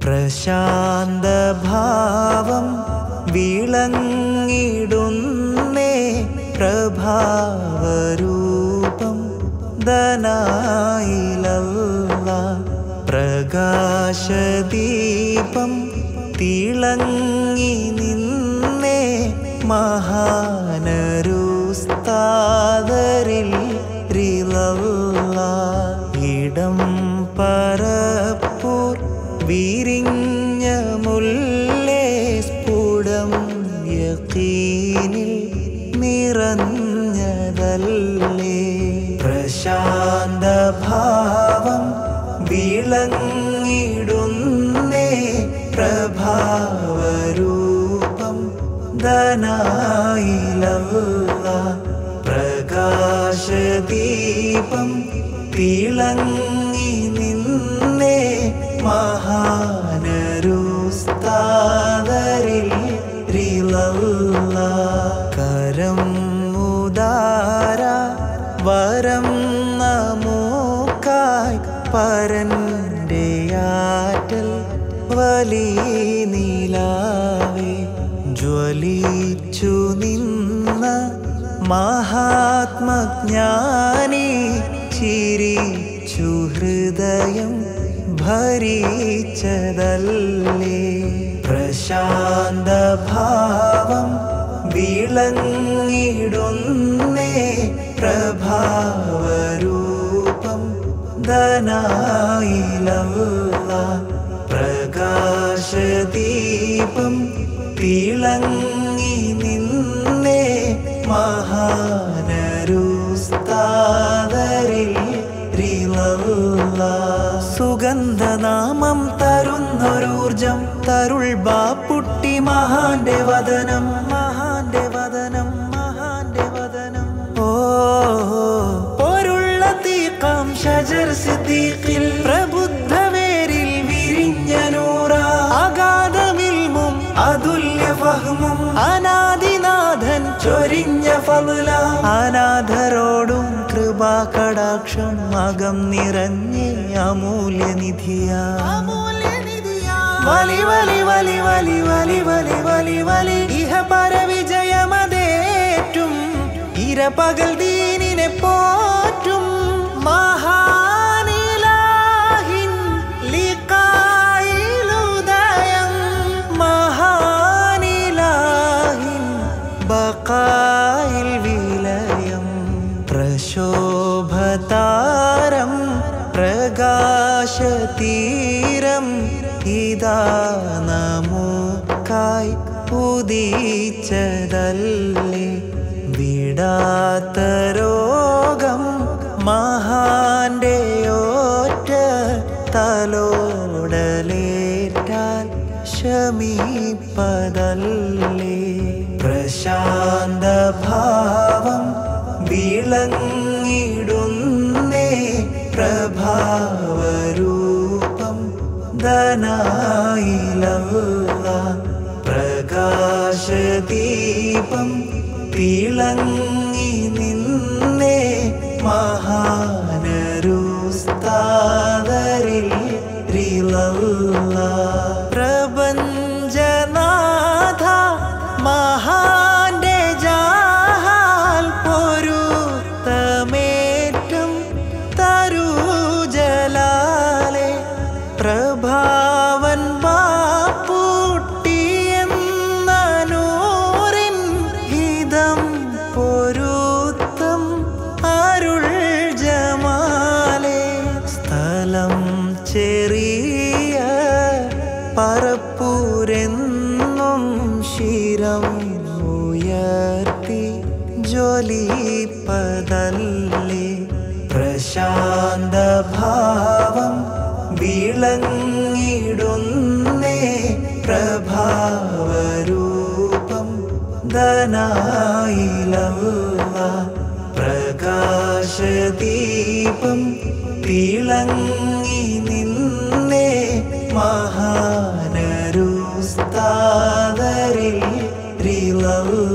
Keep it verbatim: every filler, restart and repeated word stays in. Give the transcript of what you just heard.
പ്രശാന്ത ഭാവം വിളങ്ങിടുന്നേ പ്രഭാവരൂപം ദനായിലല്ല പ്രകാശദീപം തിളങ്ങി നിന്നേ മഹാനരുസ്താദരിൽ റിലല്ല ഇടം പരപ്പൂർ വിരിഞ്ഞ മുല്ലേ സ്ഫുടം യഖീനിൽ നിറഞ്ഞതല്ലേ പ്രശാന്ത ഭാവം വിളങ്ങിടുന്നേ പ്രഭാവരൂപം ദനായിലല്ല പ്രകാശദീപം തിളങ്ങി നിന്നേ മഹാനരുസ്താദരിൽ റിലല്ല കരം ഉദാര വരം നമുക്കായി പരന്റെ ആറ്റൽ വലി നീലാവേ ജ്വലിച്ചു നിന്ന മഹാത്മജ്ഞാനി ചിരിച്ചു ഹൃദയം ഭരിച്ചതല്ലേ പ്രശാന്ത ഭാവം വിളങ്ങിടുന്നേ പ്രഭാവരൂപം ദനായിലല്ല പ്രകാശദീപം തിളങ്ങി നിന്നേ മഹാനരുസ്താദരിൽ റിലല്ല സുഗന്ധനാമം തരുന്നൊരൂർജം തരുൾ ബാപ്പുട്ടി മഹാന്റെ വദനം മഹാന്റെ വദനം മഹാന്റെ വദനം ഓ പൊരുള്ള തീക്കാം ഷജർ സിദ്ദീഖിൽ പ്രബുദ്ധവേരിൽ വിരിഞ്ഞ നൂറ അഗാധമിൽമും അതുല്യ ഫഹ്മും അനാദിനാഥൻ ചൊരിഞ്ഞ ഫളല അനാഥരോടും കൃപാ കടാക്ഷം അകം നിറഞ്ഞ അമൂല്യനിധിയ വലി വലി വലി വലി വലി വലി വലി വലി ഇഹ പരവിജയമതേറ്റും ഇരപകൽ ദീനിനെ പോറ്റും മഹാനിലാഹിൻ ലിഖായിലുദയം മഹാനിലാഹിൻ ബഖായിൽ വിലയം പ്രശോഭതാരം പ്രകാശതീരം ഇതാ നമുക്കായി ഉദിച്ചതല്ലേ വിടാത്ത രോഗം മഹാന്റെ ഒറ്റ തലോടലേറ്റാൽ ശമിപ്പതല്ലേ പ്രശാന്ത ഭാവം വിളങ്ങിടുന്നേ പ്രഭാവരൂപം ദനായിലല്ല പ്രകാശദീപം തിളങ്ങി നിന്നേ മഹാനരുസ്താദരിൽ റിലല്ല പ്രപഞ്ചനാഥ മഹാന്റെ ജാഹാൽ പൊരുത്തമേറ്റം തരൂ ജലാലെ പ്രഭാവൻ ബാപ്പുട്ടി എന്ന നൂറിൻ ഹിതം പൊരുത്തം അരുൾ ജമാലെ സ്ഥലം ചെറിയ പരപ്പൂരെന്നും ശിരം ഉയർത്തി ജ്വലിപ്പതല്ലേ പ്രശാന്ത ഭാവം വിളങ്ങിടുന്നേ പ്രഭാവരൂപം ദനായിലല്ല പ്രകാശദീപം തിളങ്ങി നിന്നേ മഹാനരുസ്താദരിൽ റിലല്ല